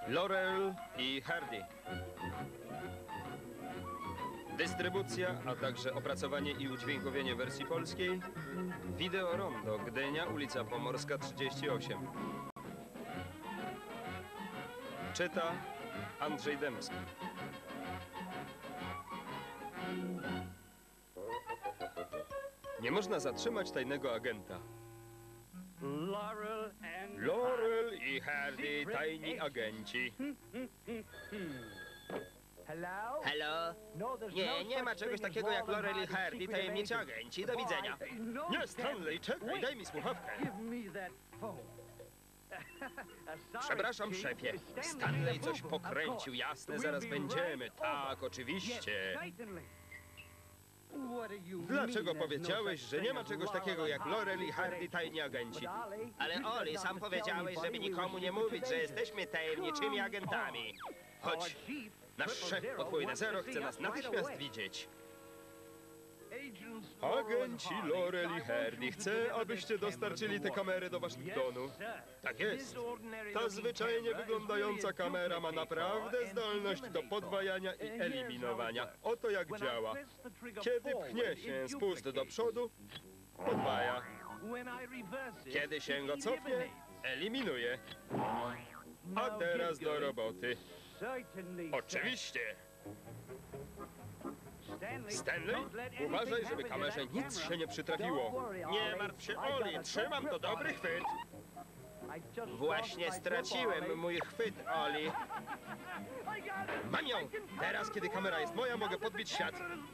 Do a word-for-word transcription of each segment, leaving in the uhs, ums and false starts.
Laurel i Hardy. Dystrybucja, a także opracowanie i udźwiękowienie wersji polskiej. Wideo Rondo, Gdynia, ulica Pomorska trzydzieści osiem. Czyta Andrzej Dębski. Nie można zatrzymać tajnego agenta. Laurel i Hardy, tajni agenci. Halo? Nie, nie ma czegoś takiego jak Laurel i Hardy, tajemniczy agenci. Do widzenia. Nie, Stanley, czekaj, daj mi słuchawkę. Przepraszam, szefie. Stanley coś pokręcił, jasne, zaraz będziemy. Tak, oczywiście. Dlaczego powiedziałeś, że nie ma czegoś takiego jak Laurel i Hardy, tajni agenci? Ale Oli, sam powiedziałeś, żeby nikomu nie mówić, że jesteśmy tajemniczymi agentami. Chodź. Nasz szef, podwójne zero, chce nas natychmiast widzieć. Agenci Laurel i Hardy, chcę, abyście dostarczyli te kamery do Waszyngtonu. Tak jest. Ta zwyczajnie wyglądająca kamera ma naprawdę zdolność do podwajania i eliminowania. Oto jak działa. Kiedy pchnie się spust do przodu, podwaja. Kiedy się go cofnie, eliminuje. A teraz do roboty. Oczywiście. Stanley, uważaj, żeby kamerze nic się nie przytrafiło. Nie martw się, Oli, trzymam to dobry chwyt. Właśnie straciłem mój chwyt, Oli. Mam ją! Teraz, kiedy kamera jest moja, mogę podbić świat.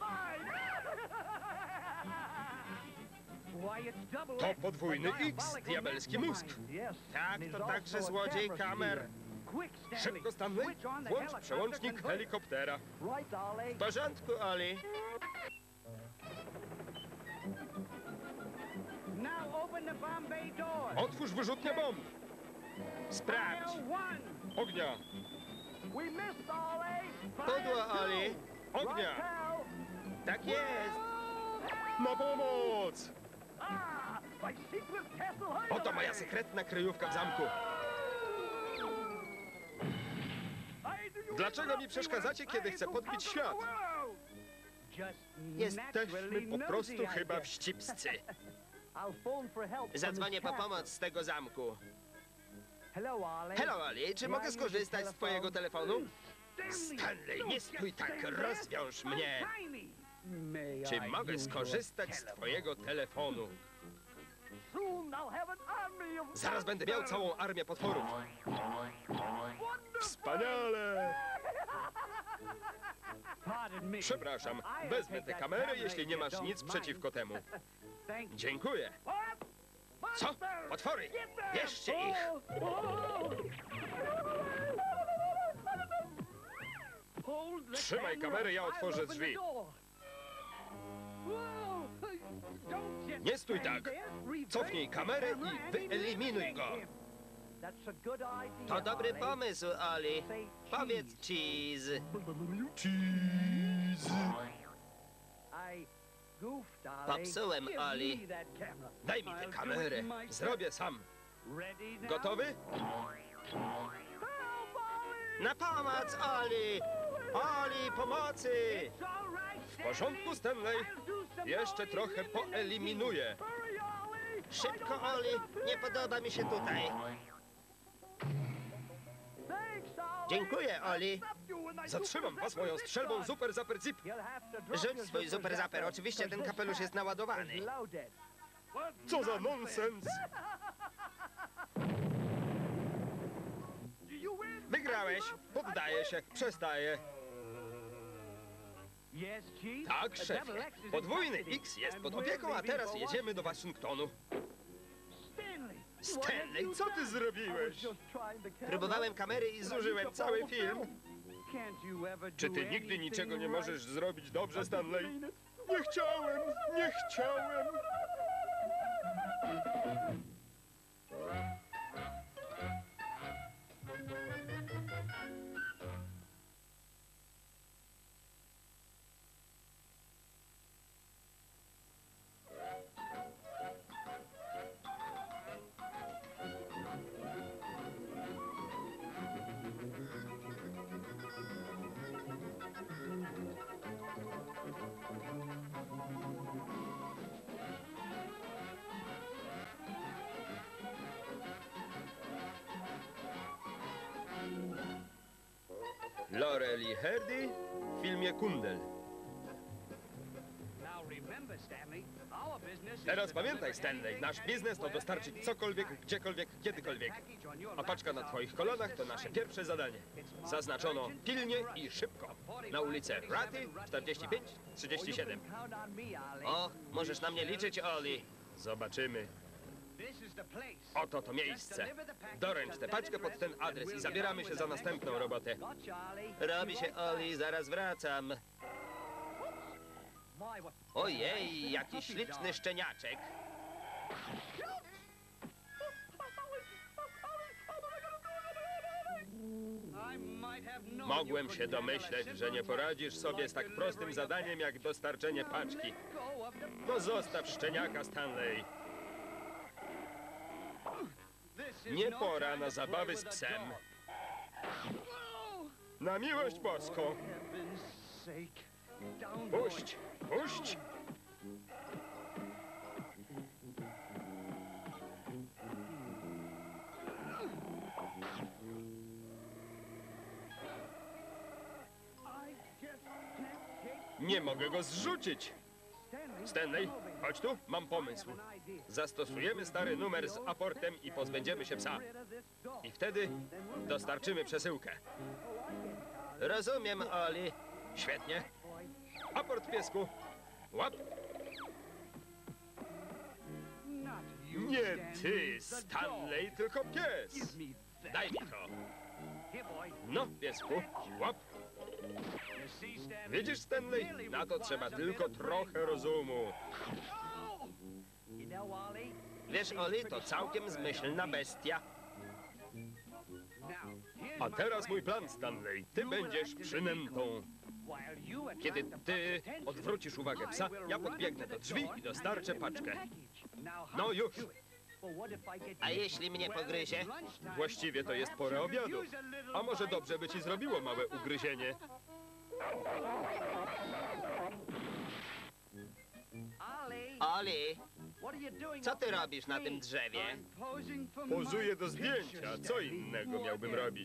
To podwójny X, diabelski mózg. Tak, to także złodziej kamer. Szybko, Stanley, włącz przełącznik helikoptera. W porządku, Oli. Otwórz wyrzutnię bomb. Sprawdź. Ognia. Pudło, Oli. Ognia. Tak jest. Na pomoc! Oto moja sekretna kryjówka w zamku. Dlaczego mi przeszkadzacie, kiedy chcę podbić świat? Jesteśmy po prostu chyba wścibscy. Zadzwonię po pomoc z tego zamku. Hello, Oli, czy mogę skorzystać z twojego telefonu? Stanley, nie stój tak, rozwiąż mnie. Czy mogę skorzystać z twojego telefonu? Zaraz będę miał całą armię potworów. Wspaniale! Przepraszam, wezmę tę kamerę, jeśli nie masz nic przeciwko temu. Dziękuję. Co? Potwory! Bierzcie ich! Trzymaj kamerę, ja otworzę drzwi. Nie stój tak! Cofnij kamerę i wyeliminuj go! To dobry pomysł, Oli. Powiedz cheese. Cheese! Popsułem, Oli. Daj mi tę kamerę, zrobię sam. Gotowy? Na pomoc, Oli! Oli, pomocy! W porządku, Stanley. Jeszcze trochę poeliminuję. Szybko, Oli! Nie podoba mi się tutaj. Dziękuję, Oli. Zatrzymam was moją strzelbą Super Zapper Zip. Rzuć swój super zaper. Oczywiście ten kapelusz jest naładowany. Co za nonsens! Wygrałeś. Poddaję się. Przestaję. Tak, szefie. Podwójny X jest pod opieką, a teraz jedziemy do Waszyngtonu. Stanley, co ty zrobiłeś? Próbowałem kamery i zużyłem cały film. Czy ty nigdy niczego nie możesz zrobić dobrze, Stanley? Nie chciałem, nie chciałem. Laurel i Hardy w filmie Kundel. Teraz pamiętaj, Stanley, nasz biznes to dostarczyć cokolwiek, gdziekolwiek, kiedykolwiek. A paczka na twoich kolanach to nasze pierwsze zadanie. Zaznaczono pilnie i szybko. Na ulicę Ratty czterdzieści pięć trzydzieści siedem. O, możesz na mnie liczyć, Oli. Zobaczymy. Oto to miejsce. Doręcz tę paczkę pod ten adres i zabieramy się za następną robotę. Robi się, Oli, zaraz wracam. Ojej, jaki śliczny szczeniaczek. Mogłem się domyśleć, że nie poradzisz sobie z tak prostym zadaniem jak dostarczenie paczki. No zostaw szczeniaka, Stanley. Nie pora na zabawy z psem. Na miłość boską. Puść, puść. Nie mogę go zrzucić. Stanley, chodź tu, mam pomysł. Zastosujemy stary numer z aportem i pozbędziemy się psa. I wtedy dostarczymy przesyłkę. Rozumiem, Oli. Świetnie. Aport, piesku. Łap. Nie ty, Stanley, tylko pies. Daj mi to. No, piesku, łap. Widzisz, Stanley? Na to trzeba tylko trochę rozumu. Wiesz, Oli, to całkiem zmyślna bestia. A teraz mój plan, Stanley. Ty będziesz przynętą. Kiedy ty odwrócisz uwagę psa, ja podbiegnę do drzwi i dostarczę paczkę. No już. A jeśli mnie pogryzie? Właściwie to jest pora obiadu. A może dobrze by ci zrobiło małe ugryzienie? Oli, co ty robisz na tym drzewie? Pozuję do zdjęcia. Co innego miałbym robić?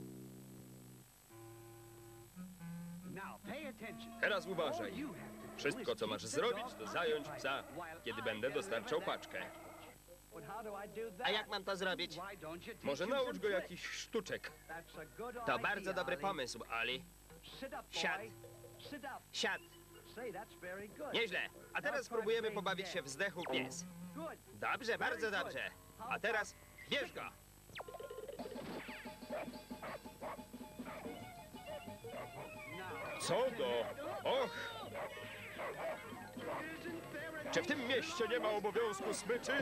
Teraz uważaj. Wszystko, co masz zrobić, to zająć psa, kiedy będę dostarczał paczkę. A jak mam to zrobić? Może naucz go jakichś sztuczek. To bardzo dobry pomysł, Oli. Siad. Siad. Nieźle. A teraz spróbujemy pobawić się w zdechł pies. Dobrze, bardzo dobrze. A teraz bierz go. Co do... Och! Czy w tym mieście nie ma obowiązku smyczy?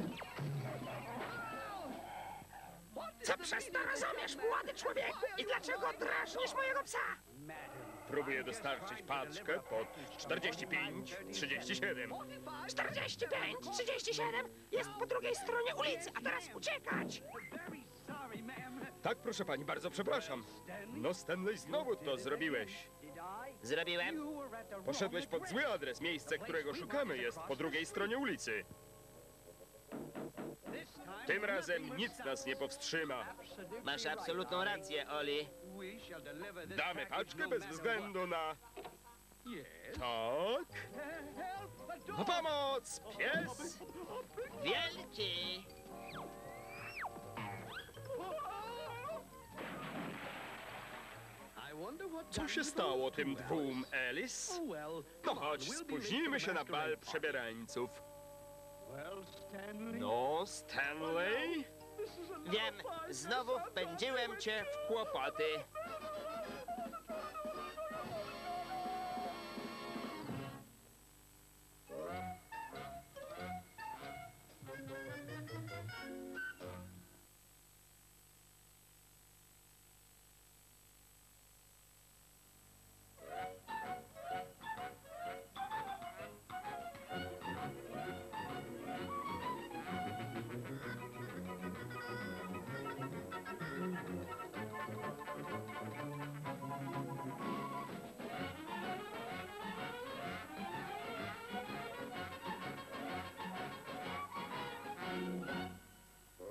Co przez to rozumiesz, młody człowieku? I dlaczego drażnisz mojego psa? Próbuję dostarczyć paczkę pod czterdzieści pięć trzydzieści siedem. czterdzieści pięć trzydzieści siedem jest po drugiej stronie ulicy, a teraz uciekać. Tak, proszę pani, bardzo przepraszam. No, Stanley, znowu to zrobiłeś. Zrobiłem? Poszedłeś pod zły adres. Miejsce, którego szukamy, jest po drugiej stronie ulicy. Tym razem nic nas nie powstrzyma. Masz absolutną rację, Oli. Damy paczkę bez względu na... Tak? Na pomoc! Pies! Wielki! Co się stało tym dwóm, Alice? No chodź, spóźnimy się na bal przebierańców. No, Stanley? Wiem, znowu wpędziłem cię w kłopoty.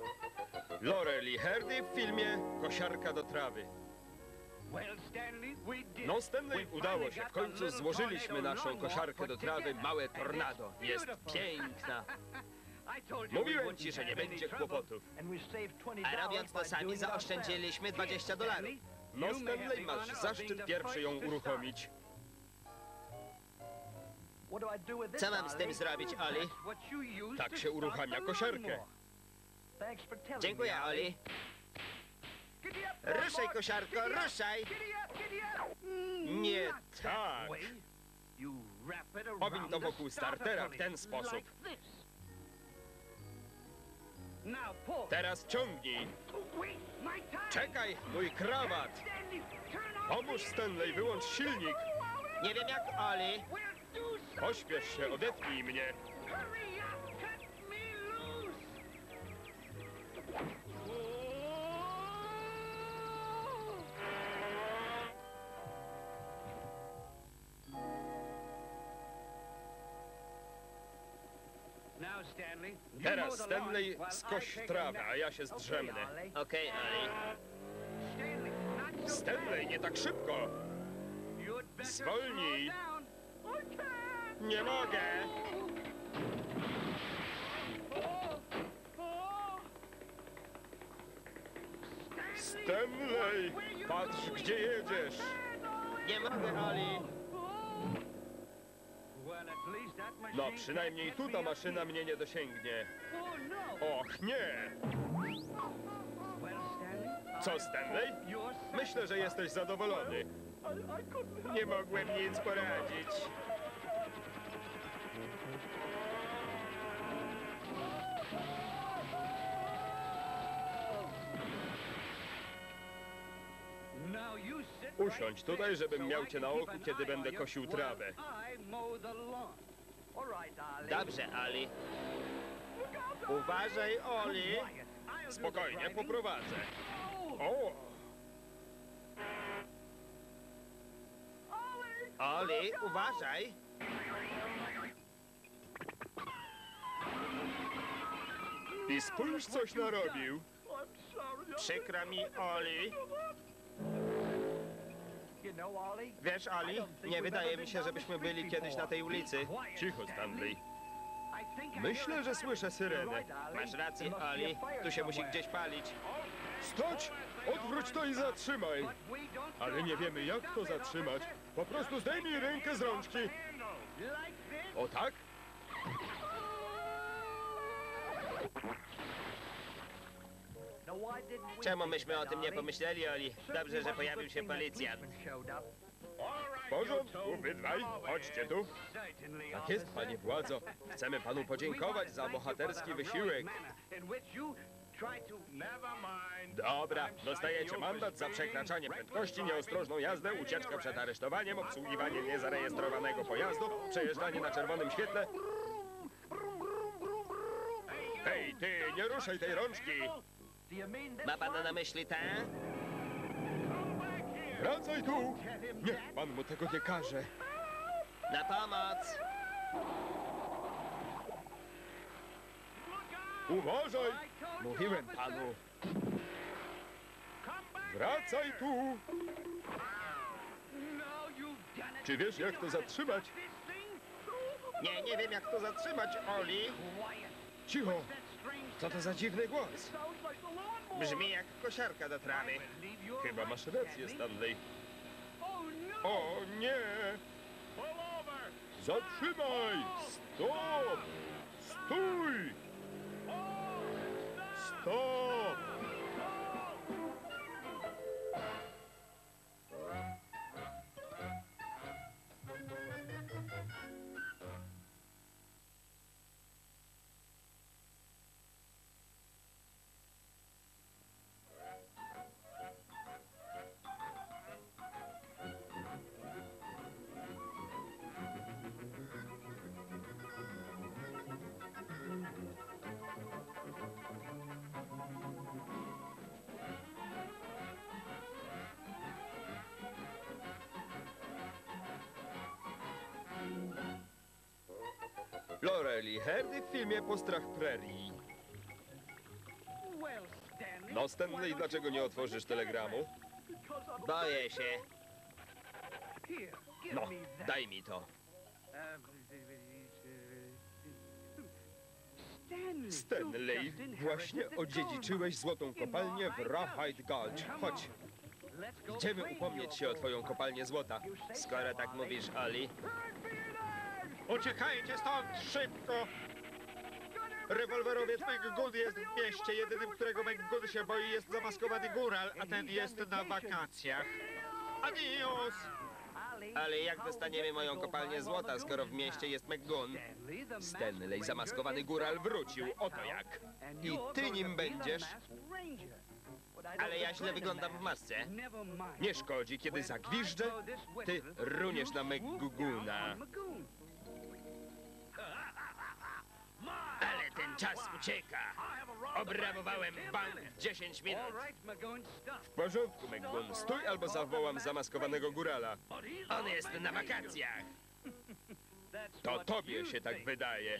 Laurel i Hardy w filmie Kosiarka do trawy. No, Stanley, udało się. W końcu złożyliśmy naszą kosiarkę do trawy Małe Tornado. Jest piękna. Mówiłem ci, że nie będzie kłopotów. A robiąc to sami zaoszczędziliśmy dwadzieścia dolarów. No, Stanley, masz zaszczyt pierwszy ją uruchomić. Co mam z tym zrobić, Oli? Tak się uruchamia kosiarkę. Dziękuję, Oli. Ruszaj, kosiarko, ruszaj! Nie tak. Owiń to wokół startera w ten sposób. Teraz ciągnij. Czekaj, mój krawat. Pomóż, Stanley, wyłącz silnik. Nie wiem jak, Oli. Pośpiesz się, odetnij mnie. Teraz, Stanley, skoś trawę, a ja się zdrzemnę. Okej, Oli. Stanley, nie tak szybko. Zwolnij. Nie mogę. Stanley, patrz, gdzie jedziesz. Nie mogę, Oli. No, przynajmniej tu ta maszyna mnie nie dosięgnie. Och, nie. Co, Stanley? Myślę, że jesteś zadowolony. Nie mogłem nic poradzić. Usiądź tutaj, żebym miał cię na oku, kiedy będę kosił trawę. Dobrze, Oli. Uważaj, Oli. Spokojnie, poprowadzę. O! Oli, uważaj. I spójrz, coś narobił. Przykro mi, Oli. Wiesz, Oli, nie wydaje mi się, żebyśmy byli kiedyś na tej ulicy. Cicho, Stanley. Myślę, że słyszę syrenę. Masz rację, Oli. Tu się musi gdzieś palić. Stać! Odwróć to i zatrzymaj! Ale nie wiemy, jak to zatrzymać. Po prostu zdejmij rękę z rączki. O tak? Czemu myśmy o tym nie pomyśleli, Oli? Dobrze, że pojawił się policjant. W porządku, wy dwaj, chodźcie tu. Tak jest, panie władzo. Chcemy panu podziękować za bohaterski wysiłek. Dobra, dostajecie mandat za przekraczanie prędkości, nieostrożną jazdę, ucieczkę przed aresztowaniem, obsługiwanie niezarejestrowanego pojazdu, przejeżdżanie na czerwonym świetle. Hej, ty, nie ruszaj tej rączki! Ma pan na myśli tę? Wracaj tu! Niech pan mu tego nie każe. Na pomoc! Uważaj! Mówiłem panu. Wracaj tu! Czy wiesz, jak to zatrzymać? Nie, nie wiem jak to zatrzymać, Oli. Cicho! Co to za dziwny głos? Brzmi jak kosiarka do trawy. Chyba masz rację, Stanley. O nie! Zatrzymaj! Stop! Stój! Stop! Laurel i Hardy w filmie Postrach Prerii. No, Stanley, dlaczego nie otworzysz telegramu? Boję się. No, daj mi to. Stanley, właśnie odziedziczyłeś złotą kopalnię w Rawhide Gulch. Chodź, idziemy upomnieć się o twoją kopalnię złota. Skoro tak mówisz, Oli. Uciekajcie stąd szybko! Rewolwerowiec McGoon jest w mieście. Jedynym, którego McGoon się boi, jest zamaskowany góral, a ten jest na wakacjach. Adios! Ale jak dostaniemy moją kopalnię złota, skoro w mieście jest McGoon? Stanley, zamaskowany góral, wrócił. Oto jak. I ty nim będziesz. Ale ja źle wyglądam w masce. Nie szkodzi, kiedy zagwiżdżę, ty runiesz na McGoona. Ale ten czas ucieka. Obrabowałem bank w dziesięć minut. W porządku, McGoon. Stój albo zawołam zamaskowanego górala. On jest na wakacjach. To tobie się tak wydaje.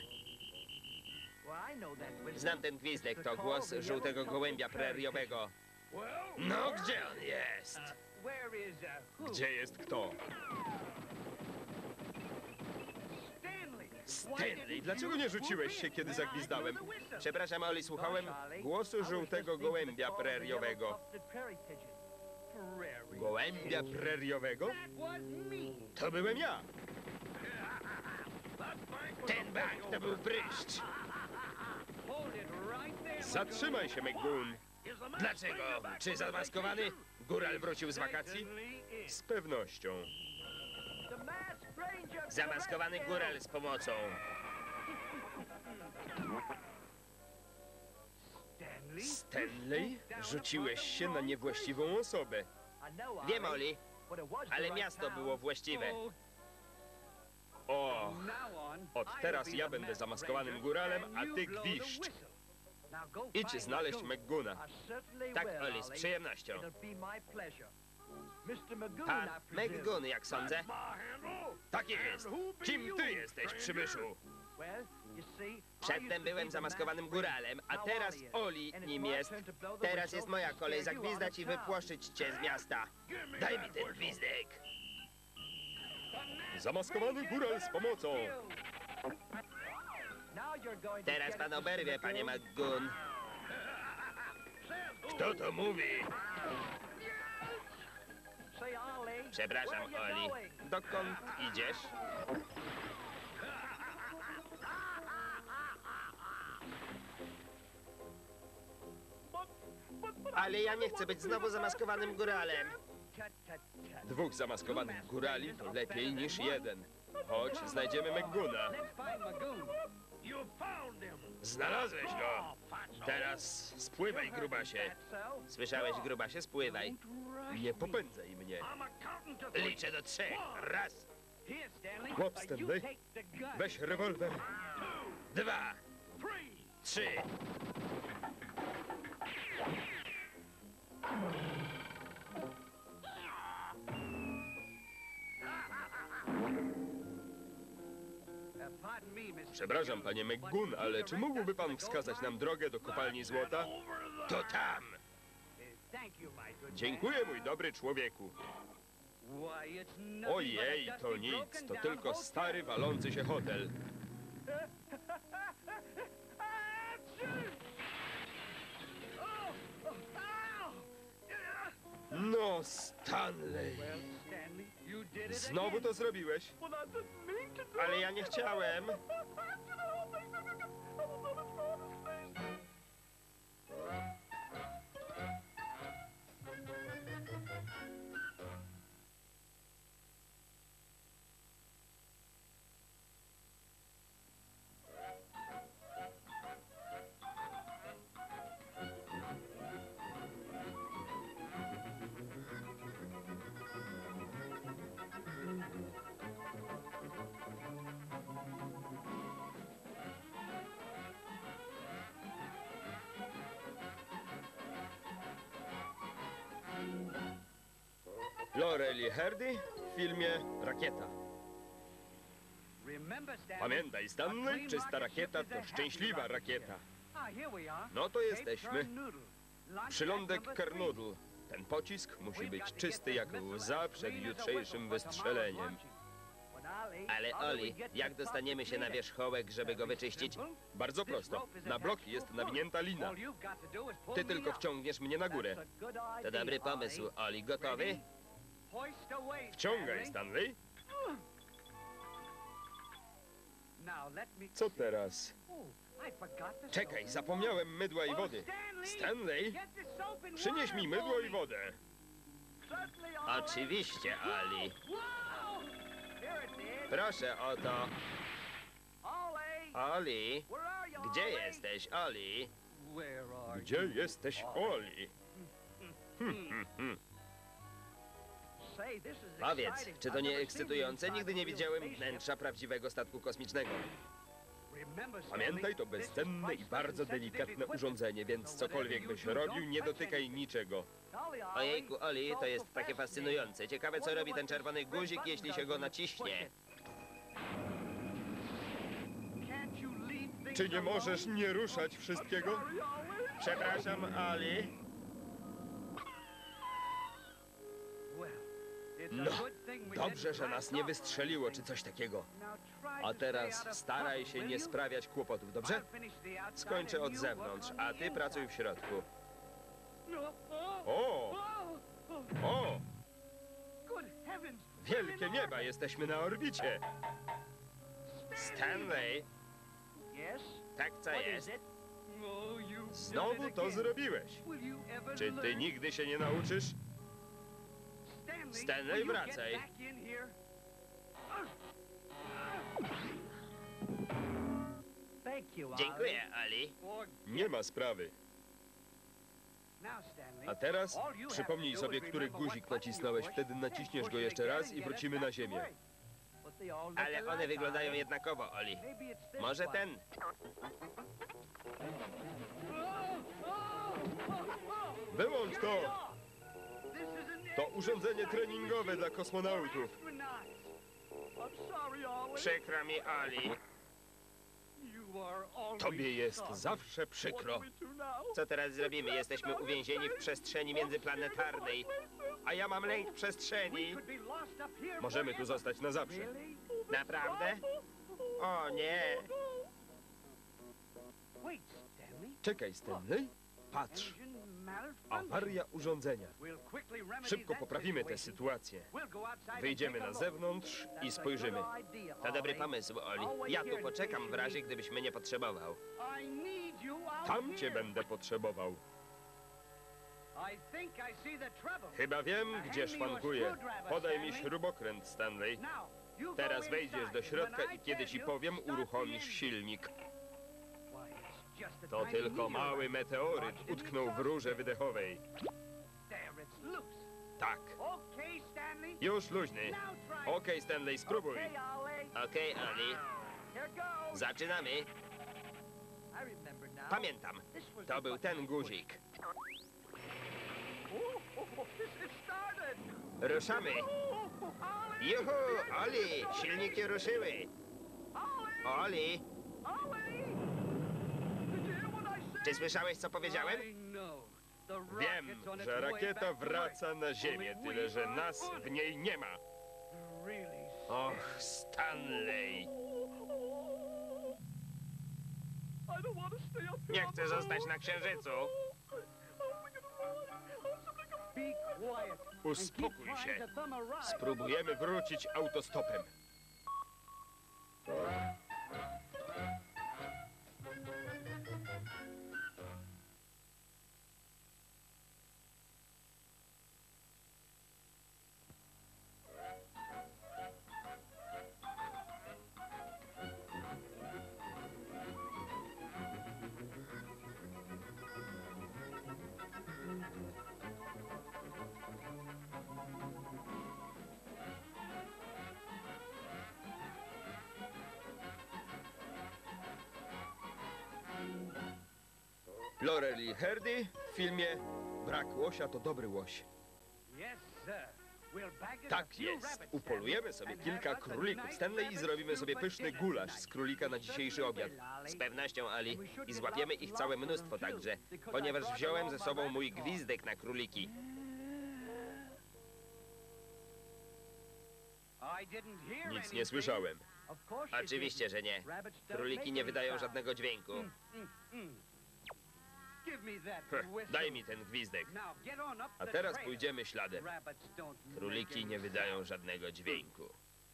Znam ten gwizdek, to głos żółtego gołębia preriowego. No, gdzie on jest? Gdzie jest kto? Stanley, dlaczego nie rzuciłeś się, kiedy zagwizdałem? Przepraszam, Oli, słuchałem Głosu żółtego gołębia preriowego. Gołębia preriowego? To byłem ja. Ten bank to był pryszcz. Zatrzymaj się, McGoon. Dlaczego? Czy zamaskowany góral wrócił z wakacji? Z pewnością. Zamaskowany góral z pomocą. Stanley, rzuciłeś się na niewłaściwą osobę. Wiem, Oli, ale miasto było właściwe. O, od teraz ja będę zamaskowanym góralem, a ty gwiżdż. Idź znaleźć McGoona. Tak, Oli, z przyjemnością. Pan McGoon, jak sądzę? Tak jest. Kim ty jesteś, przybyszu? Przedtem byłem zamaskowanym góralem, a teraz Oli nim jest. Teraz jest moja kolej zagwizdać i wypłoszyć cię z miasta. Daj mi ten gwizdek. Zamaskowany góral z pomocą. Teraz pan oberwie, panie McGoon. Kto to mówi? Przepraszam, Oli. Dokąd idziesz? Ale ja nie chcę być znowu zamaskowanym góralem. Dwóch zamaskowanych górali to lepiej niż jeden. Chodź, znajdziemy McGoona. Znalazłeś go. Teraz spływaj, grubasie. Słyszałeś, grubasie? Spływaj. Nie popędzaj mnie. Liczę do trzech. Raz, Łap, Stanley. Weź rewolwer. dwa, trzy. Przepraszam, panie McGoon, ale czy mógłby pan wskazać nam drogę do kopalni złota? To tam. Dziękuję, mój dobry człowieku. Ojej, to nic, to tylko stary, walący się hotel. No, Stanley, znowu to zrobiłeś? Ale ja nie chciałem. Laurel i Hardy w filmie Rakieta. Pamiętaj, Stanley, czysta rakieta to szczęśliwa rakieta. No to jesteśmy. Przylądek Kernudl. Ten pocisk musi być czysty jak łza przed jutrzejszym wystrzeleniem. Ale Oli, jak dostaniemy się na wierzchołek, żeby go wyczyścić? Bardzo prosto. Na bloki jest nawinięta lina. Ty tylko wciągniesz mnie na górę. To dobry pomysł, Oli. Gotowy? Wciągaj, Stanley. Co teraz? Czekaj, zapomniałem mydła i wody. Stanley, przynieś mi mydło i wodę. Oczywiście, Oli. Proszę o to. Oli, gdzie jesteś, Oli? Gdzie jesteś, Oli? Powiedz, czy to nie ekscytujące? Nigdy nie widziałem wnętrza prawdziwego statku kosmicznego. Pamiętaj, to bezcenne i bardzo delikatne urządzenie, więc cokolwiek byś robił, nie dotykaj niczego. Ojejku, Oli, to jest takie fascynujące. Ciekawe, co robi ten czerwony guzik, jeśli się go naciśnie. Czy nie możesz nie ruszać wszystkiego? Przepraszam, Oli. No, dobrze, że nas nie wystrzeliło, czy coś takiego. A teraz staraj się nie sprawiać kłopotów, dobrze? Skończę od zewnątrz, a ty pracuj w środku. O! O! Wielkie nieba, jesteśmy na orbicie. Stanley, tak co jest? Znowu to zrobiłeś. Czy ty nigdy się nie nauczysz? Stanley, wracaj. Dziękuję, Oli. Nie ma sprawy. A teraz przypomnij sobie, który guzik nacisnąłeś. Wtedy naciśniesz go jeszcze raz i wrócimy na ziemię. Ale one wyglądają jednakowo, Oli. Może ten? Wyłącz to! To urządzenie treningowe dla kosmonautów. Przykro mi, Oli. Tobie jest zawsze przykro. Co teraz zrobimy? Jesteśmy uwięzieni w przestrzeni międzyplanetarnej. A ja mam lęk przestrzeni. Możemy tu zostać na zawsze. Naprawdę? O nie. Czekaj, Stanley. Patrz. Awaria urządzenia. Szybko poprawimy tę sytuację. Wyjdziemy na zewnątrz i spojrzymy. To dobry pomysł, Oli. Ja tu poczekam w razie, gdybyś mnie potrzebował. Tam cię będę potrzebował. Chyba wiem, gdzie szwankuje. Podaj mi śrubokręt, Stanley. Teraz wejdziesz do środka i kiedy ci powiem, uruchomisz silnik. To tylko mały meteoryt utknął w rurze wydechowej. Tak. Już luźny. Okej, Stanley, spróbuj. Okej, Oli. Zaczynamy. Pamiętam. To był ten guzik. Ruszamy. Juhu, Oli, silniki ruszyły. Oli, czy słyszałeś, co powiedziałem? Wiem, że rakieta wraca na Ziemię, tyle że nas w niej nie ma. Och, Stanley. Nie chcę zostać na Księżycu. Uspokój się. Spróbujemy wrócić autostopem. Laurel i Hardy w filmie Brak łosia to dobry łoś. Tak jest. Upolujemy sobie kilka królików Stanley i zrobimy sobie pyszny gulasz z królika na dzisiejszy obiad. Z pewnością, Ali. I złapiemy ich całe mnóstwo także, ponieważ wziąłem ze sobą mój gwizdek na króliki. Nic nie słyszałem. Oczywiście, że nie. Króliki nie wydają żadnego dźwięku. Heh, daj mi ten gwizdek. A teraz pójdziemy śladem. Króliki nie wydają żadnego dźwięku.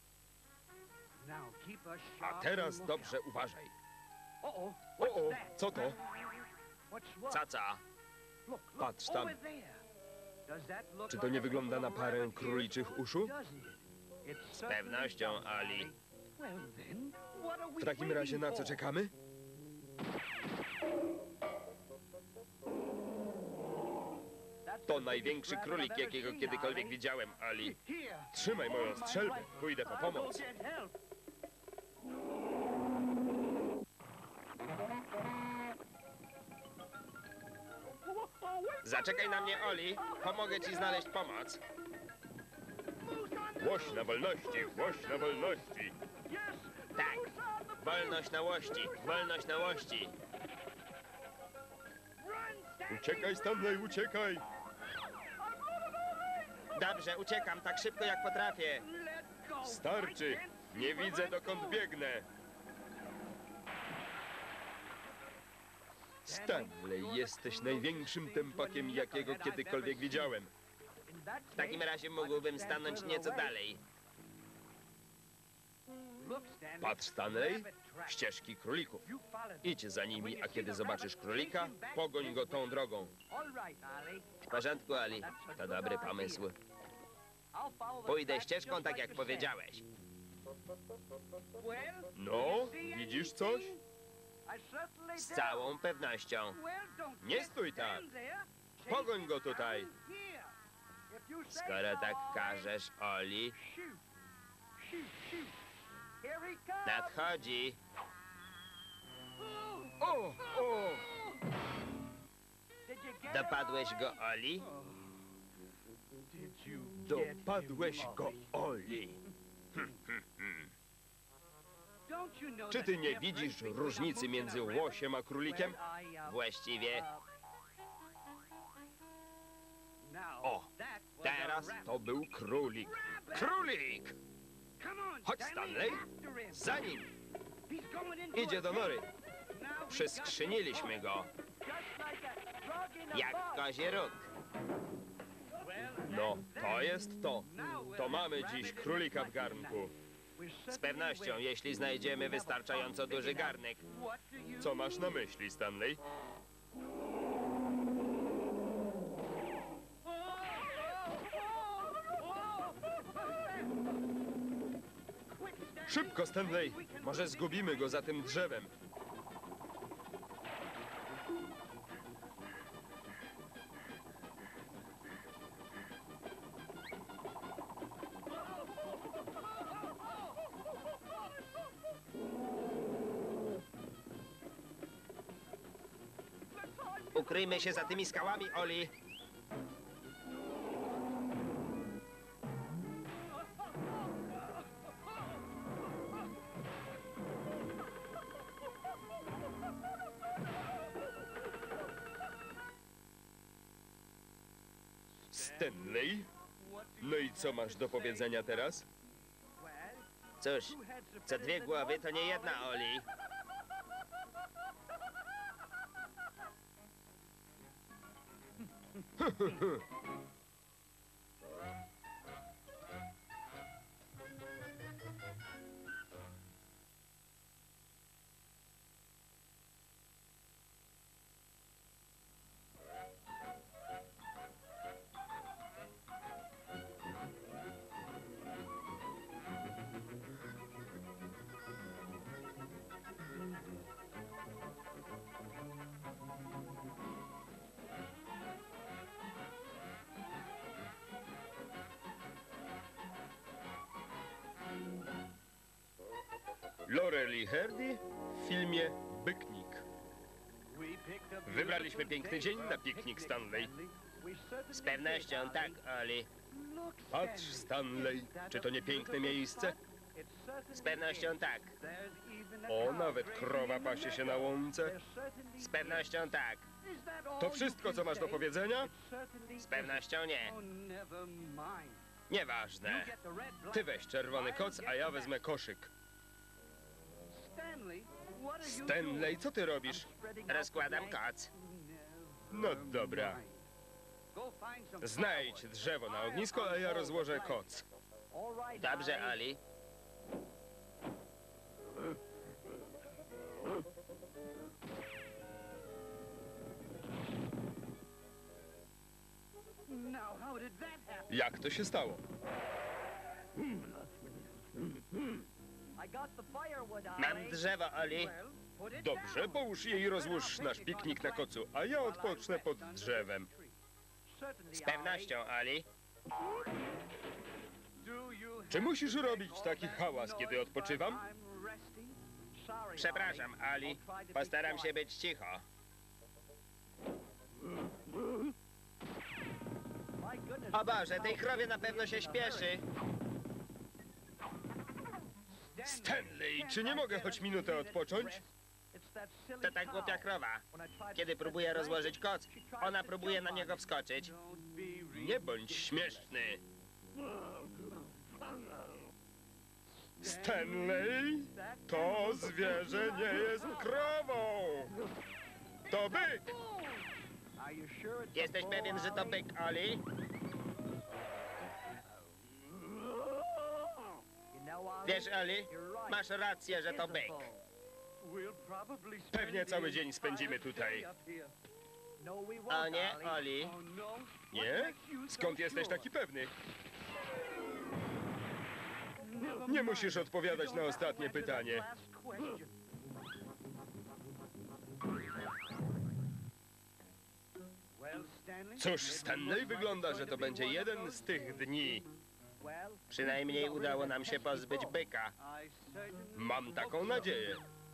A teraz dobrze uważaj. O, o, co to? Caca. Patrz tam. Czy to nie wygląda na parę króliczych uszu? Z pewnością, Ali. W takim razie na co czekamy? To największy królik, jakiego kiedykolwiek widziałem, Ali. Trzymaj moją strzelbę, pójdę po pomoc. Zaczekaj na mnie, Oli. Pomogę ci znaleźć pomoc. Łoś na wolności, łoś na wolności. Tak. Wolność na łości, wolność na łości. Uciekaj, Stanley, uciekaj! Dobrze, uciekam tak szybko jak potrafię. Starczy! Nie widzę, dokąd biegnę. Stanley, jesteś największym tępakiem, jakiego kiedykolwiek widziałem. W takim razie mógłbym stanąć nieco dalej. Patrz, Stanley, ścieżki królików. Idź za nimi, a kiedy zobaczysz królika, pogoń go tą drogą. W porządku, Ali. To dobry pomysł. Pójdę ścieżką tak jak powiedziałeś. No, widzisz coś? Z całą pewnością. Nie stój tak. Pogoń go tutaj. Skoro tak każesz, Oli. Nadchodzi. O, o! Dopadłeś go, Oli? Dopadłeś go, Oli. Czy ty nie widzisz różnicy między łosiem a królikiem? Właściwie O, teraz to był królik. Królik! Chodź, Stanley, za nim! Idzie do nory. Przyskrzyniliśmy go. jak kozi róg. No, to jest to. To mamy dziś królika w garnku. Z pewnością, jeśli znajdziemy wystarczająco duży garnek. Co masz na myśli, Stanley? Szybko, Stanley! Może zgubimy go za tym drzewem. Ukryjmy się za tymi skałami, Oli. Stanley? No i co masz do powiedzenia teraz? Cóż, co dwie głowy to nie jedna, Oli. Laurel i Hardy w filmie Byknik. Wybraliśmy piękny dzień na piknik, Stanley. Z pewnością tak, Oli. Patrz, Stanley, czy to nie piękne miejsce? Z pewnością tak. O, nawet krowa pasie się na łące. Z pewnością tak. To wszystko, co masz do powiedzenia? Z pewnością nie. Nieważne. Ty weź czerwony koc, a ja wezmę koszyk. Stanley, co ty robisz? Rozkładam koc. No dobra. Znajdź drzewo na ognisko, a ja rozłożę koc. Dobrze, Ali. Jak to się stało? Mam drzewo, Ali. Dobrze, połóż je i rozłóż nasz piknik na kocu, a ja odpocznę pod drzewem. Z pewnością, Ali. Czy musisz robić taki hałas, kiedy odpoczywam? Przepraszam, Ali. Postaram się być cicho. O Boże, tej krowie na pewno się śpieszy. Stanley, czy nie mogę choć minutę odpocząć? To ta głupia krowa. Kiedy próbuję rozłożyć koc, ona próbuje na niego wskoczyć. Nie bądź śmieszny. Stanley, to zwierzę nie jest krową. To byk. Jesteś pewien, że to byk, Ali? Wiesz, Ali, masz rację, że to byk. Pewnie cały dzień spędzimy tutaj. O nie, Oli. Nie? Skąd jesteś taki pewny? Nie musisz odpowiadać na ostatnie pytanie. Cóż, Stanley, wygląda, że to będzie jeden z tych dni. Przynajmniej udało nam się pozbyć byka. Mam taką nadzieję.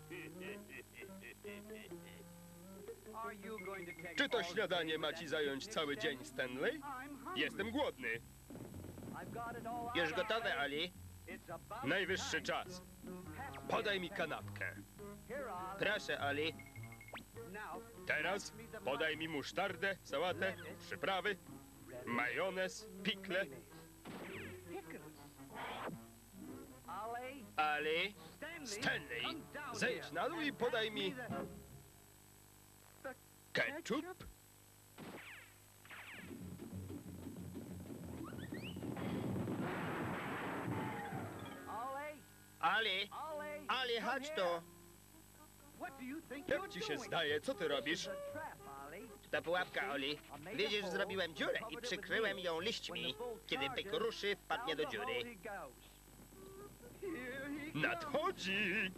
Czy to śniadanie ma ci zająć cały dzień, Stanley? Jestem głodny. Już gotowe, Ali? Najwyższy czas. Podaj mi kanapkę. Proszę, Ali. Teraz podaj mi musztardę, sałatę, przyprawy, majonez, pikle. Ali? Stanley, zejdź na dół i podaj mi ketchup. Ali? Ali, chodź tu. Jak ci się zdaje, co ty robisz? To pułapka, Oli. Widzisz, zrobiłem dziurę i przykryłem ją liśćmi. Kiedy byk ruszy, wpadnie do dziury. Nadchodzi!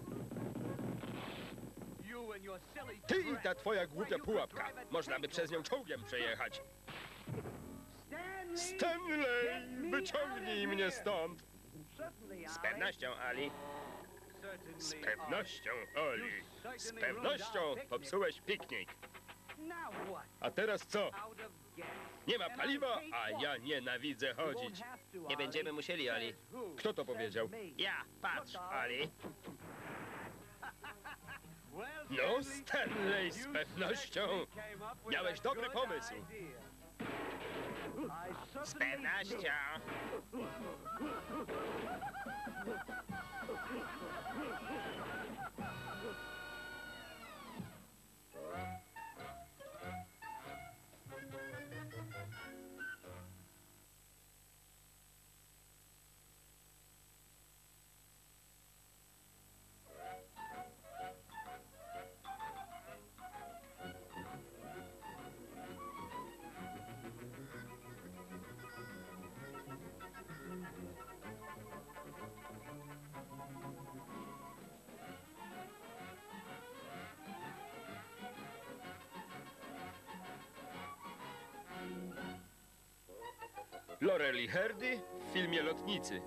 Ty i ta twoja głupia pułapka. Można by przez nią czołgiem przejechać. Stanley, wyciągnij mnie stąd! Z pewnością, Ali. Z pewnością, Oli. Z pewnością popsułeś piknik. A teraz co? Nie ma paliwa, a ja nienawidzę chodzić. Nie będziemy musieli, Ali. Kto to powiedział? Ja, patrz, Ali. No, Stanley, z pewnością. Miałeś dobry pomysł. Z pewnością. Laurel i Hardy w filmie Lotnicy.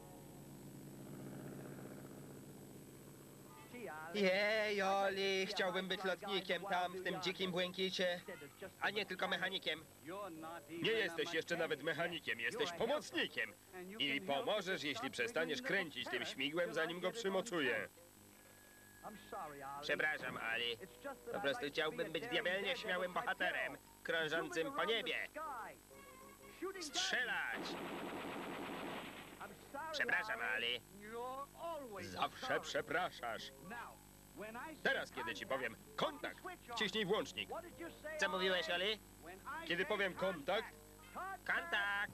Jej, Oli, chciałbym być lotnikiem tam, w tym dzikim błękicie, a nie tylko mechanikiem. Nie jesteś jeszcze nawet mechanikiem, jesteś pomocnikiem. I pomożesz, jeśli przestaniesz kręcić tym śmigłem, zanim go przymocuję. Przepraszam, Ali. Po prostu chciałbym być diabelnie śmiałym bohaterem, krążącym po niebie. Strzelać! Przepraszam, Ali. Zawsze przepraszasz. Teraz, kiedy ci powiem kontakt, wciśnij włącznik. Co mówiłeś, Ali? Kiedy powiem kontakt, Kontakt!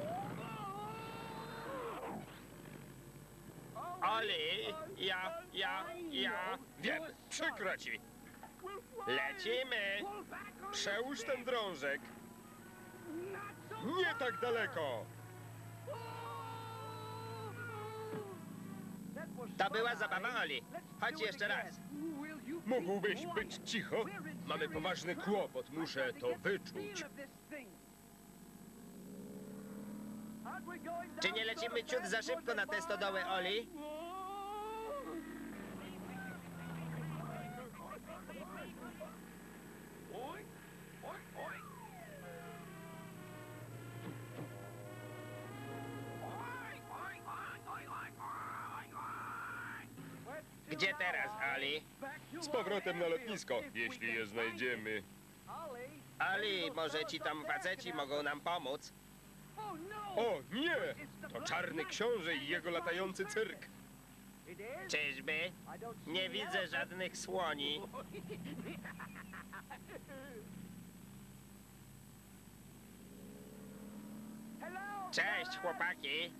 Oli, ja, ja, ja... wiem, przykro ci. Lecimy! Przełóż ten drążek. Nie tak daleko. To była zabawa, Oli. Chodź jeszcze raz. Mógłbyś być cicho? Mamy poważny kłopot, muszę to wyczuć. Czy nie lecimy ciut za szybko na tę stodołę, Oli? Gdzie teraz, Ali? Z powrotem na lotnisko, jeśli je znajdziemy. Ali, może ci tam faceci mogą nam pomóc? O, nie! To Czarny Książę i jego latający cyrk. Czyżby? Nie widzę żadnych słoni. Cześć, chłopaki.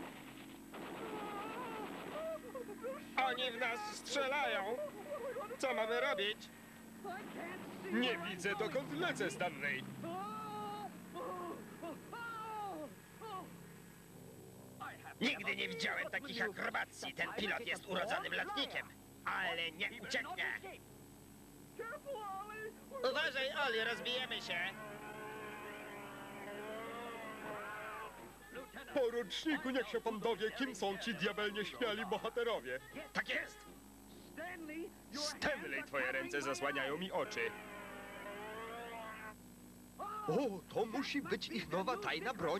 Oni w nas strzelają. Co mamy robić? Nie widzę, dokąd lecę, Stanley. Nigdy nie widziałem takich akrobacji. Ten pilot jest urodzonym lotnikiem. Ale nie ucieknie. Uważaj, Oli, rozbijemy się. Poruczniku, niech się pan dowie, kim są ci diabelnie śmiali bohaterowie. Tak jest. Stanley, twoje ręce zasłaniają mi oczy. O, to musi być ich nowa tajna broń.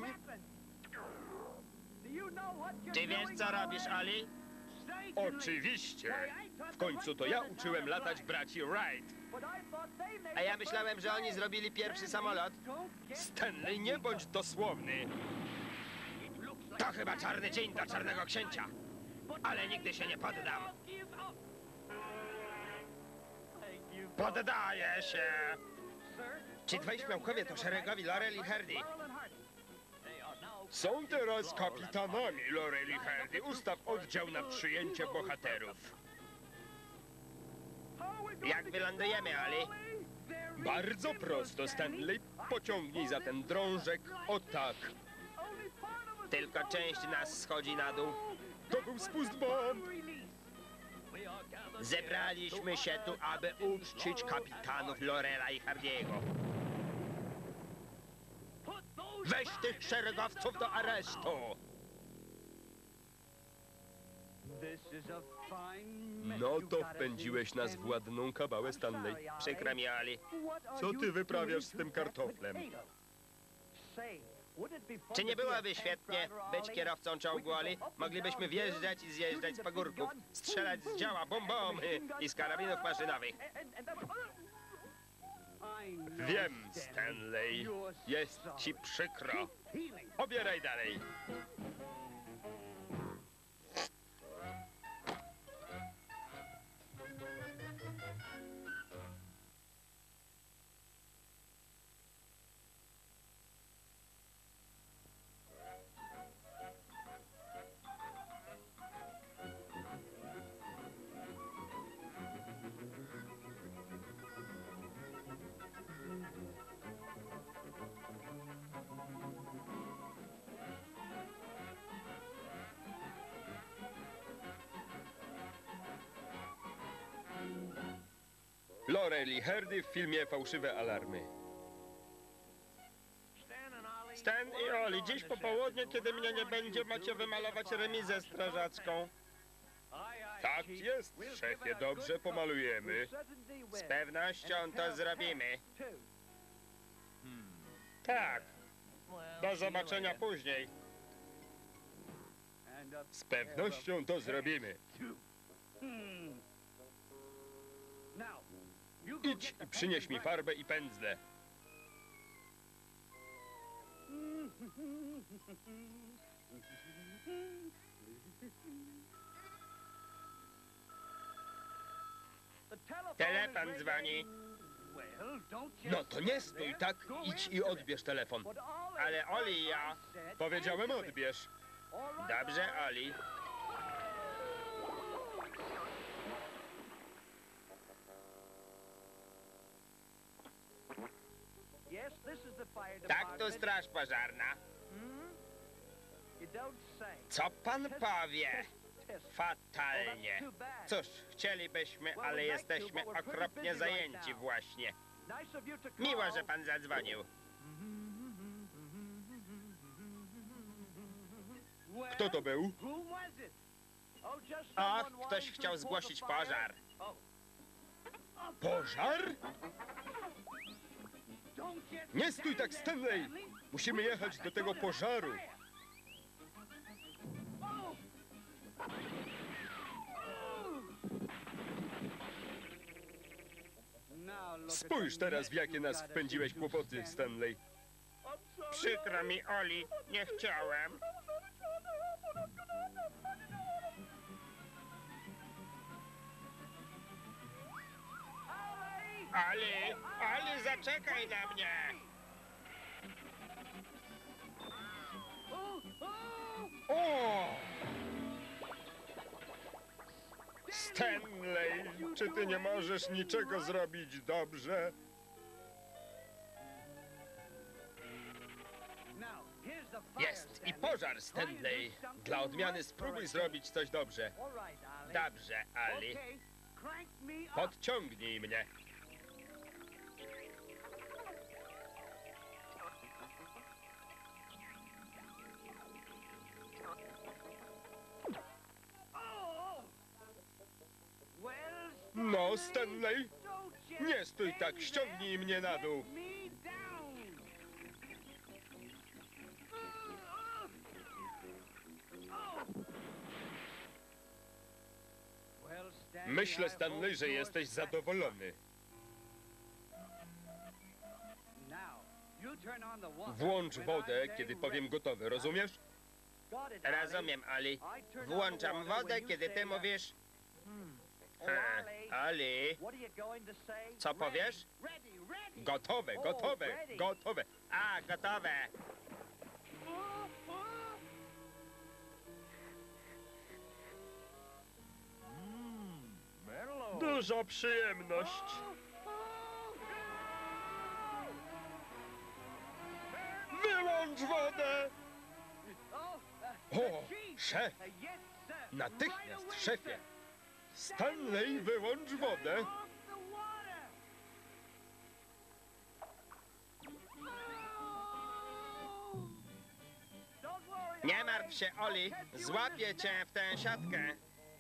Czy wiesz, co robisz, Oli? Oczywiście. W końcu to ja uczyłem latać braci Wright. A ja myślałem, że oni zrobili pierwszy samolot. Stanley, nie bądź dosłowny. To chyba czarny dzień dla czarnego księcia. Ale nigdy się nie poddam. Poddaję się. Ci dwaj śmiałkowie to szeregowi Laurel i Hardy. Są teraz kapitanami, Laurel i Hardy. Ustaw oddział na przyjęcie bohaterów. Jak wylądujemy, Ali? Bardzo prosto, Stanley. Pociągnij za ten drążek, o tak. Tylko część nas schodzi na dół. To był spust bomb. Zebraliśmy się tu, aby uczcić kapitanów Laurela i Hardiego. Weź tych szeregowców do aresztu! No to wpędziłeś nas w ładną kabałę, Stanley. Przykro mi, Ali. Co ty wyprawiasz z tym kartoflem? Czy nie byłoby świetnie być kierowcą czołgu, Ali? Moglibyśmy wjeżdżać i zjeżdżać z pagórków, strzelać z działa bombom i z karabinów maszynowych. Wiem, Stanley. Jest ci przykro. Obieraj dalej. Laurel i Hardy w filmie Fałszywe alarmy. Stan i Oli, dziś po południu, kiedy mnie nie będzie, macie wymalować remizę strażacką. Tak jest, szefie, dobrze pomalujemy. Z pewnością to zrobimy. Tak. Do zobaczenia później. Z pewnością to zrobimy. Idź i przynieś mi farbę i pędzle. Telefon dzwoni. No to nie stój tak, idź i odbierz telefon. Ale Oli, ja... Powiedziałem odbierz. Dobrze, Oli. Tak, to straż pożarna. Co pan powie? Fatalnie. Cóż, chcielibyśmy, ale jesteśmy okropnie zajęci właśnie. Miło, że pan zadzwonił. Kto to był? Och, ktoś chciał zgłosić pożar. Pożar? Nie stój tak, Stanley! Musimy jechać do tego pożaru. Spójrz teraz, w jakie nas wpędziłeś kłopoty, Stanley. Przykro mi, Oli, nie chciałem. Ali, Ali, zaczekaj na mnie! O! Stanley, czy ty nie możesz niczego zrobić dobrze? Jest i pożar, Stanley. Dla odmiany spróbuj zrobić coś dobrze. Dobrze, Ali. Podciągnij mnie. No, Stanley, nie stój tak, ściągnij mnie na dół. Myślę, Stanley, że jesteś zadowolony. Włącz wodę, kiedy powiem gotowe, rozumiesz? Rozumiem, Ali. Włączam wodę, kiedy ty mówisz... Ha, Ali, co powiesz? Gotowe, gotowe, gotowe. A, gotowe. Duża przyjemność. Wyłącz wodę! O, szef! Natychmiast, szefie! Stanley, wyłącz wodę! Nie martw się, Oli. Złapię cię w tę siatkę.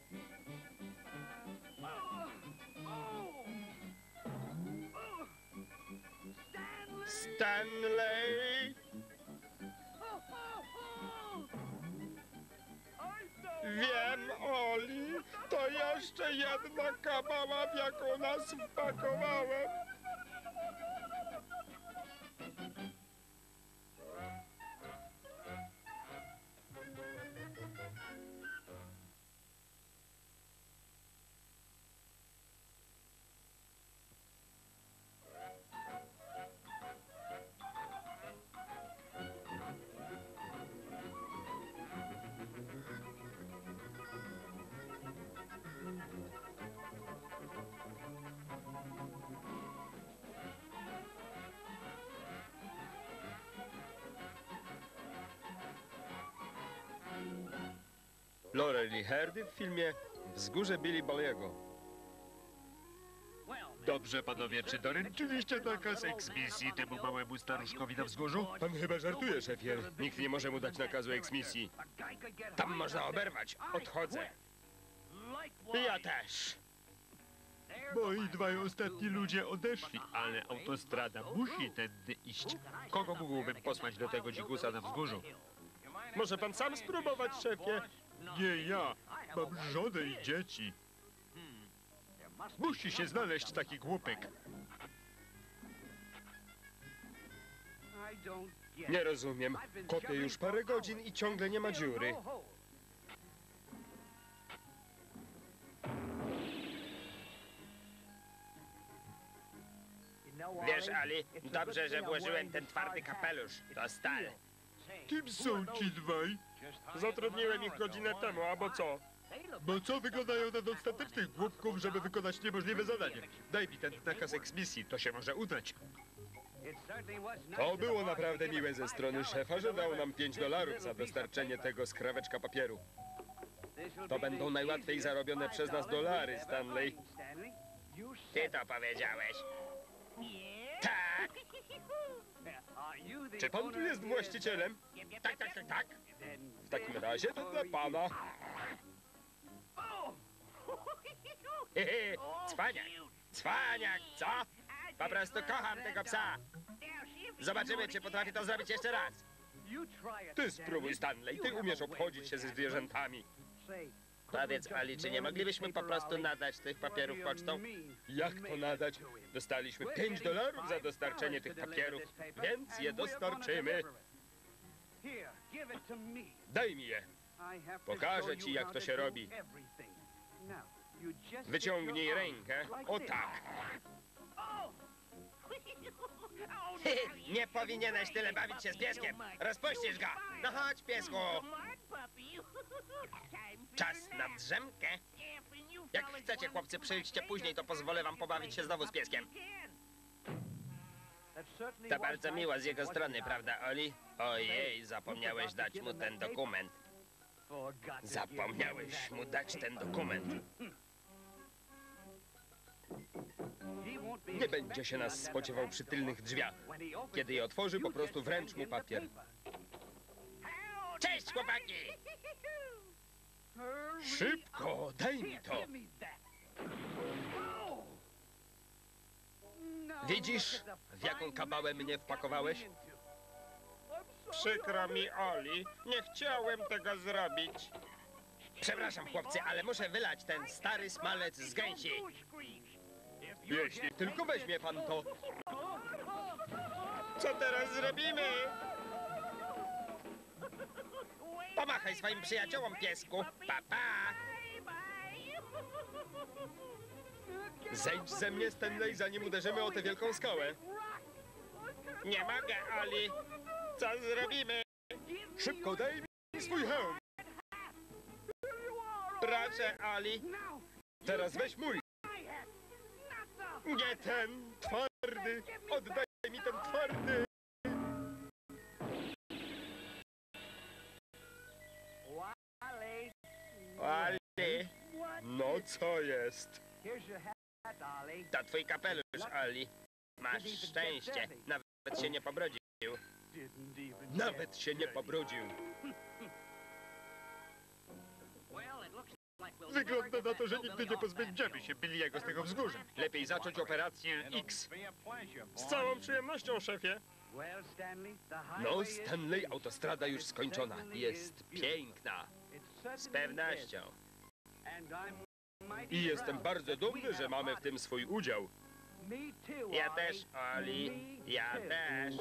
Stanley! Wiem, Oli, to jeszcze jedna kabała, w jaką nas wpakowałem. Laurel i Hardy w filmie Wzgórze Billy Baliego. Dobrze, panowie, czy doręczyliście nakaz eksmisji temu małemu staruszkowi na wzgórzu? Pan chyba żartuje, szefie. Nikt nie może mu dać nakazu eksmisji. Tam można oberwać. Odchodzę. Ja też. Moi dwaj ostatni ludzie odeszli, ale autostrada musi tędy iść. Kogo mógłbym posłać do tego dzikusa na wzgórzu? Może pan sam spróbować, szefie? Nie ja. Mam żonę i dzieci. Musi się znaleźć taki głupek. Nie rozumiem. Kopię już parę godzin i ciągle nie ma dziury. Wiesz, Ali, dobrze, że włożyłem ten twardy kapelusz. To stal. Kim są ci dwaj? Zatrudniłem ich godzinę temu, albo co? Bo co wyglądają na dostatecznych głupków, żeby wykonać niemożliwe zadanie? Daj mi ten nakaz eksmisji, to się może udać. To było naprawdę miłe ze strony szefa, że dał nam pięć dolarów za dostarczenie tego skraweczka papieru. To będą najłatwiej zarobione przez nas dolary, Stanley. Ty to powiedziałeś. Tak. Czy pan tu jest właścicielem? Tak, tak, tak, tak. W takim razie to dla pana. Hehe, cwaniak. Cwaniak, co? Po prostu kocham tego psa. Zobaczymy, czy potrafi to zrobić jeszcze raz. Ty spróbuj, Stanley, ty umiesz obchodzić się ze zwierzętami. Powiedz, Ali, czy nie moglibyśmy po prostu nadać tych papierów pocztą? Jak to nadać? Dostaliśmy pięć dolarów za dostarczenie tych papierów, więc je dostarczymy. Daj mi je. Pokażę ci, jak to się robi. Wyciągnij rękę. O tak. Nie powinieneś tyle bawić się z pieskiem. Rozpuścisz go. No chodź, piesku. Czas na drzemkę. Jak chcecie, chłopcy, przyjdźcie później, to pozwolę wam pobawić się znowu z pieskiem. To bardzo miło z jego strony, prawda, Oli? Ojej, zapomniałeś dać mu ten dokument. Zapomniałeś mu dać ten dokument. Nie będzie się nas spodziewał przy tylnych drzwiach. Kiedy je otworzy, po prostu wręcz mu papier. Cześć, chłopaki! Szybko, daj mi to. Widzisz, w jaką kabałę mnie wpakowałeś? Przykro mi, Oli. Nie chciałem tego zrobić. Przepraszam, chłopcy, ale muszę wylać ten stary smalec z gęsi. Jeśli tylko weźmie pan to. Co teraz zrobimy? Pomachaj swoim przyjaciołom, piesku. Pa, pa. Zejdź ze mnie, Stanley, zanim uderzymy o tę wielką skałę. Nie mogę, Oli. Co zrobimy? Szybko, daj mi swój hełm. Proszę, Oli. Teraz weź mój. Nie ten, twardy. Oddaj mi ten twardy. Oli. No co jest? To twój kapelusz, Oli. Masz szczęście. Nawet się nie pobrudził. Nawet się nie pobrudził. Wygląda na to, że nigdy nie pozbędziemy się Billiego z tego wzgórza. Lepiej zacząć operację X. Z całą przyjemnością, szefie. No, Stanley, autostrada już skończona. Jest piękna. Z pewnością. I jestem bardzo dumny, że mamy w tym swój udział. Ja też, Oli. Ja też.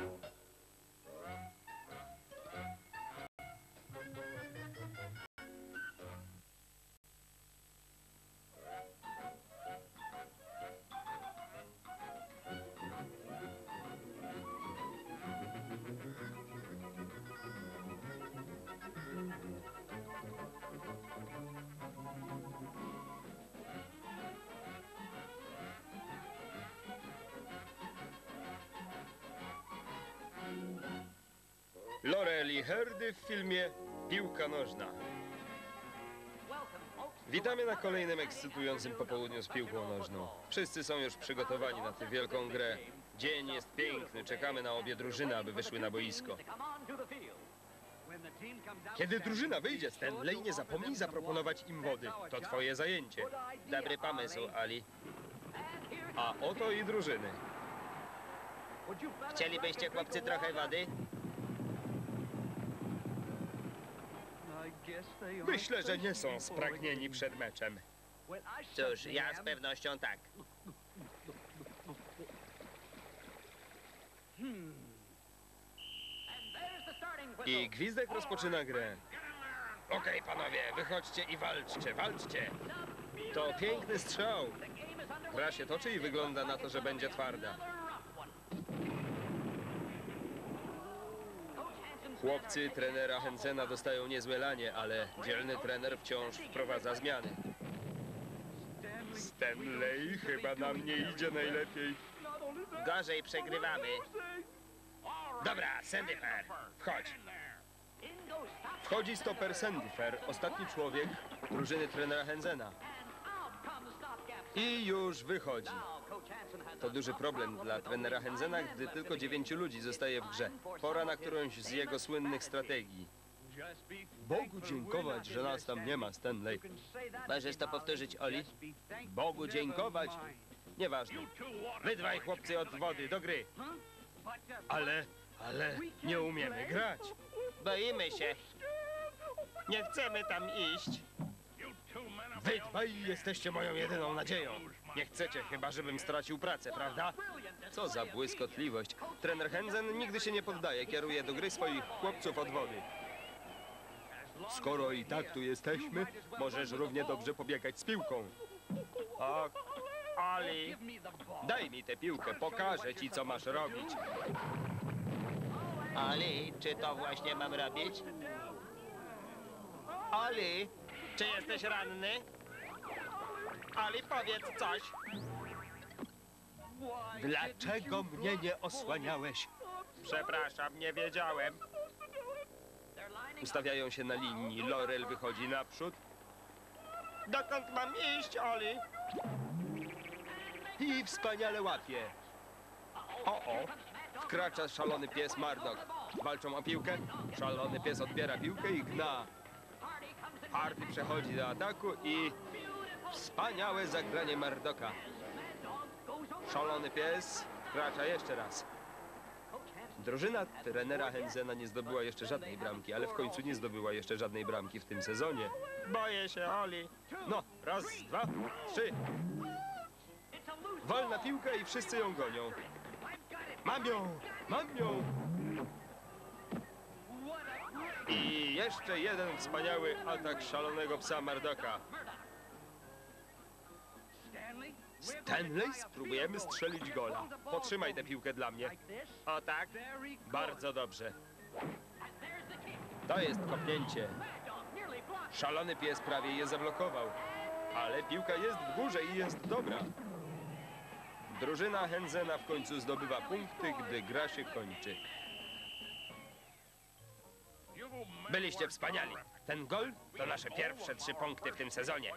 Laurel i Hardy w filmie Piłka nożna. Witamy na kolejnym ekscytującym popołudniu z piłką nożną. Wszyscy są już przygotowani na tę wielką grę. Dzień jest piękny, czekamy na obie drużyny, aby wyszły na boisko. Kiedy drużyna wyjdzie, Stanley, nie zapomnij zaproponować im wody. To twoje zajęcie. Dobry pomysł, Oli. A oto i drużyny. Chcielibyście, chłopcy, trochę wody? Myślę, że nie są spragnieni przed meczem. Cóż, ja z pewnością tak. I gwizdek rozpoczyna grę. Okej, panowie, wychodźcie i walczcie, walczcie. To piękny strzał. Gra się toczy i wygląda na to, że będzie twarda. Chłopcy trenera Hensena dostają niezłe lanie, ale dzielny trener wciąż wprowadza zmiany. Stanley, chyba nam nie idzie najlepiej. Gorzej przegrywamy. Dobra, Sandifer, wchodź. Wchodzi stoper Sandifer, ostatni człowiek drużyny trenera Hensena. I już wychodzi. To duży problem dla trenera Hensena, gdy tylko dziewięciu ludzi zostaje w grze. Pora na którąś z jego słynnych strategii. Bogu dziękować, że nas tam nie ma, Stanley. Możesz to powtórzyć, Oli? Bogu dziękować. Nieważne. Wy dwaj chłopcy od wody, do gry. Ale, ale nie umiemy grać. Boimy się. Nie chcemy tam iść. Wy dwaj jesteście moją jedyną nadzieją. Nie chcecie chyba, żebym stracił pracę, prawda? Co za błyskotliwość. Trener Hensen nigdy się nie poddaje, kieruje do gry swoich chłopców od wody. Skoro i tak tu jesteśmy, możesz równie dobrze pobiegać z piłką. O, Oli. Daj mi tę piłkę, pokażę ci, co masz robić. Oli, czy to właśnie mam robić? Oli, czy jesteś ranny? Oli, powiedz coś. Dlaczego mnie nie osłaniałeś? Przepraszam, nie wiedziałem. Ustawiają się na linii. Laurel wychodzi naprzód Dokąd mam iść, Oli? i wspaniale łapie. O, o, wkracza szalony pies Mardok. Walczą o piłkę. Szalony pies odbiera piłkę i gna. Hardy przechodzi do ataku i wspaniałe zagranie Mardoka. Szalony pies wkracza jeszcze raz. Drużyna trenera Hensena nie zdobyła jeszcze żadnej bramki, ale w końcu nie zdobyła jeszcze żadnej bramki w tym sezonie. Boję się, Oli. No, raz, dwa, trzy. Wolna piłka i wszyscy ją gonią. Mam ją! Mam ją! I jeszcze jeden wspaniały atak szalonego psa Mardoka. Stanley, spróbujemy strzelić gola. Potrzymaj tę piłkę dla mnie. O tak? Bardzo dobrze. To jest kopnięcie. Szalony pies prawie je zablokował. Ale piłka jest w górze i jest dobra. Drużyna Hensena w końcu zdobywa punkty, gdy gra się kończy. Byliście wspaniali. Ten gol to nasze pierwsze trzy punkty w tym sezonie.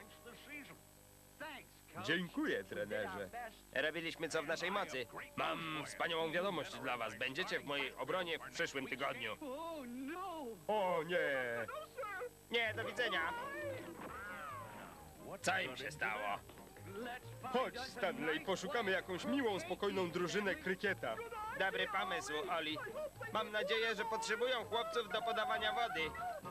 Dziękuję, trenerze. Robiliśmy co w naszej mocy. Mam wspaniałą wiadomość dla was. Będziecie w mojej obronie w przyszłym tygodniu. O nie! Nie, do widzenia. Co im się stało? Chodź, Stanley, poszukamy jakąś miłą, spokojną drużynę krykieta. Dobry pomysł, Oli. Mam nadzieję, że potrzebują chłopców do podawania wody.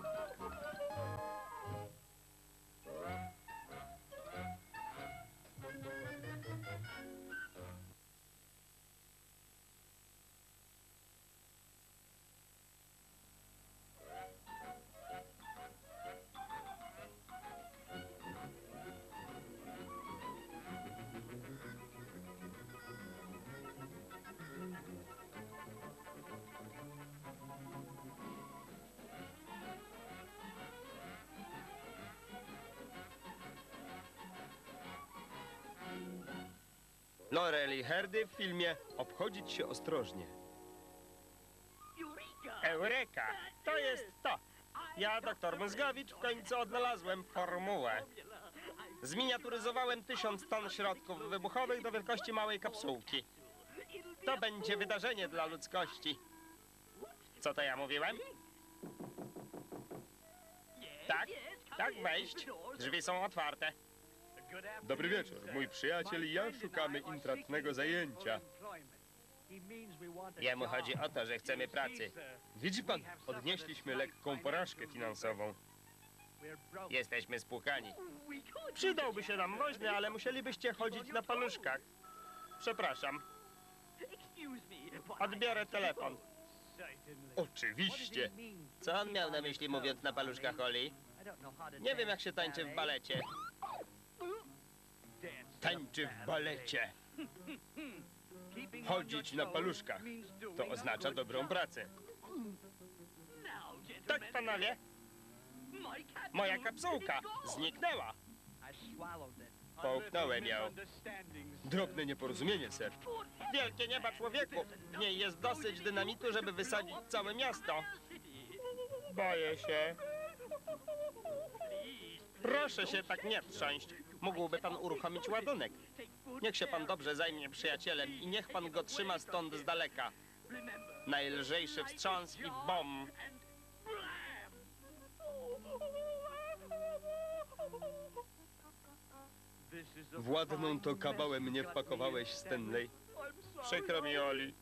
Laurel i Hardy w filmie Obchodzić się ostrożnie. Eureka! To jest to! Ja, doktor Mózgowicz, w końcu odnalazłem formułę. Zminiaturyzowałem tysiąc ton środków wybuchowych do wielkości małej kapsułki. To będzie wydarzenie dla ludzkości. Co to ja mówiłem? Tak, tak, wejść. Drzwi są otwarte. Dobry wieczór. Mój przyjaciel i ja szukamy intratnego zajęcia. Jemu chodzi o to, że chcemy pracy. Widzi pan, odnieśliśmy lekką porażkę finansową. Jesteśmy spłukani. Przydałby się nam woźny, ale musielibyście chodzić na paluszkach. Przepraszam. Odbiorę telefon. Oczywiście. Co on miał na myśli, mówiąc na paluszkach, Oli? Nie wiem, jak się tańczy w balecie. Tańczy w balecie. Chodzić na paluszkach. To oznacza dobrą pracę. Tak, panowie. Moja kapsułka zniknęła. Połknąłem ją. Drobne nieporozumienie, ser. Wielkie nieba, człowieku. W niej jest dosyć dynamitu, żeby wysadzić całe miasto. Boję się. Proszę się tak nie trząść. Mógłby pan uruchomić ładunek. Niech się pan dobrze zajmie przyjacielem i niech pan go trzyma stąd z daleka. Najlżejszy wstrząs i bom. W ładną to kabałę mnie wpakowałeś, Stanley. Przykro mi, Oli.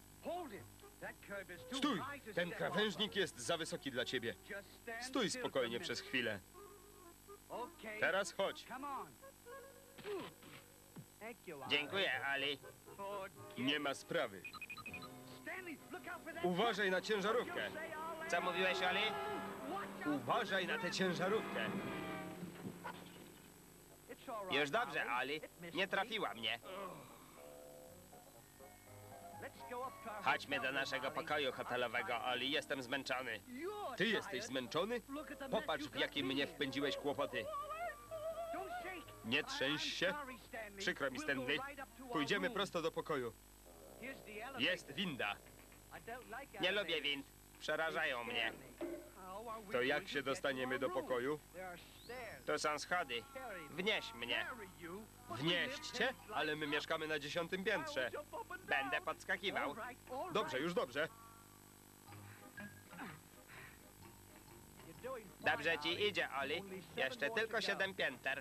Stój! Ten krawężnik jest za wysoki dla ciebie. Stój spokojnie przez chwilę. Teraz chodź. Dziękuję, Ali. Nie ma sprawy. Uważaj na ciężarówkę. Co mówiłeś, Ali? Uważaj na tę ciężarówkę. Już dobrze, Ali. Nie trafiła mnie. Chodźmy do naszego pokoju hotelowego, Ali. Jestem zmęczony. Ty jesteś zmęczony? Popatrz, w jakie mnie wpędziłeś kłopoty. Nie trzęś się. Przykro mi, Stanley. Pójdziemy prosto do pokoju. Jest winda. Nie lubię wind. Przerażają mnie. To jak się dostaniemy do pokoju? Tu są schody. Wnieś mnie. Wnieść cię? Ale my mieszkamy na dziesiątym piętrze. Będę podskakiwał. Dobrze, już dobrze. Dobrze ci idzie, Oli. Jeszcze tylko siedem pięter.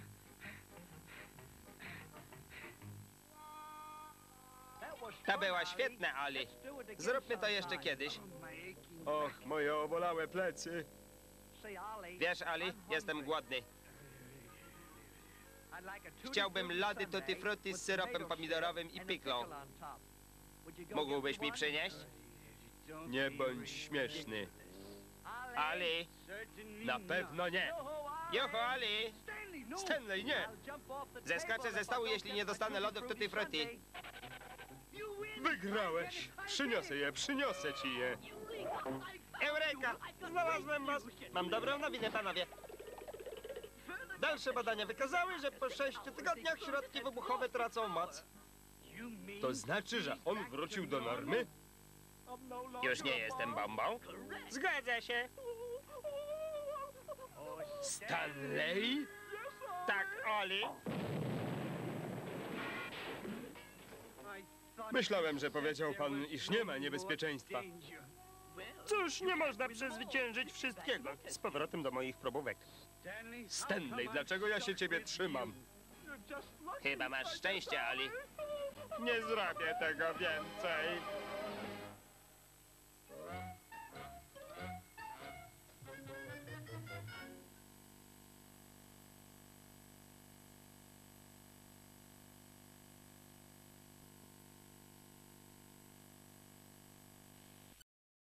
To było świetne, Ali. Zróbmy to jeszcze kiedyś. Och, moje obolałe plecy. Wiesz, Ali, jestem głodny. Chciałbym lody tutti frutti z syropem pomidorowym i piklą. Mógłbyś mi przynieść? Nie bądź śmieszny. Ali. Na pewno nie. Juhu, Ali. Stanley, nie. Zeskoczę ze stołu, jeśli nie dostanę lodów tutti frutti. Wygrałeś. Przyniosę je, przyniosę ci je. Eureka! Znalazłem was! Mam dobrą nowinę, panowie. Dalsze badania wykazały, że po sześciu tygodniach środki wybuchowe tracą moc. To znaczy, że on wrócił do normy? Już nie jestem bombą? Zgadza się. Stanley? Tak, Oli. Myślałem, że powiedział pan, iż nie ma niebezpieczeństwa. Cóż, nie można przezwyciężyć wszystkiego. Z powrotem do moich probówek. Stanley, dlaczego ja się ciebie trzymam? Chyba masz szczęście, Ali. Nie zrobię tego więcej.